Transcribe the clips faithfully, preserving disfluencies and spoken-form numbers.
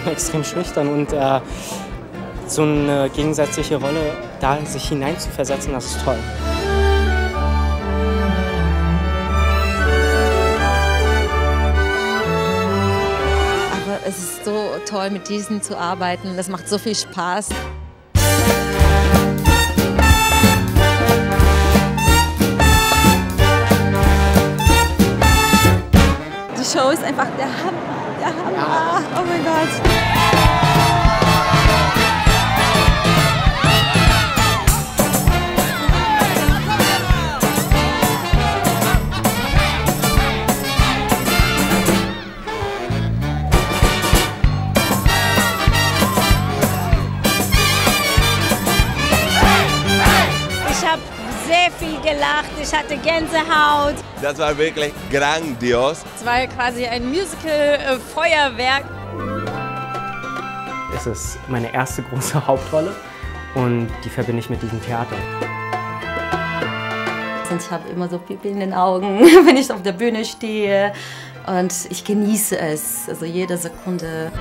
extrem schüchtern und äh, so eine gegensätzliche Rolle, da sich hineinzuversetzen, das ist toll. Aber es ist so toll, mit diesen zu arbeiten. Das macht so viel Spaß. Die Show ist einfach der Hammer, der Hammer. Ja. Oh mein Gott. Ich habe sehr viel gelacht, ich hatte Gänsehaut. Das war wirklich grandios. Es war quasi ein Musical-Feuerwerk. Es ist meine erste große Hauptrolle und die verbinde ich mit diesem Theater. Ich habe immer so Pipi in den Augen, wenn ich auf der Bühne stehe, und ich genieße es, also jede Sekunde.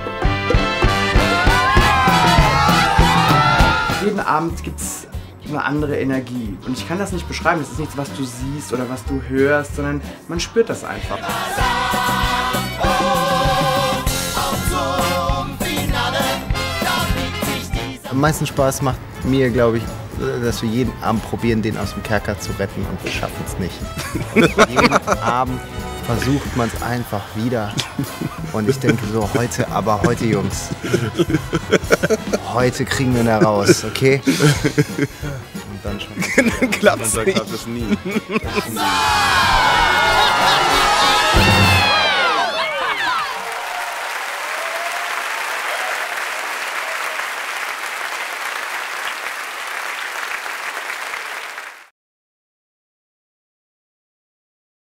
Jeden Abend gibt es eine andere Energie. Und ich kann das nicht beschreiben. Das ist nichts, was du siehst oder was du hörst, sondern man spürt das einfach. Am meisten Spaß macht mir, glaube ich, dass wir jeden Abend probieren, den aus dem Kerker zu retten, und wir schaffen es nicht. Und jeden Abend versucht man es einfach wieder. Und ich denke so, heute, aber heute, Jungs, heute kriegen wir ihn da raus, okay? Und dann schon. Dann klappt es nie.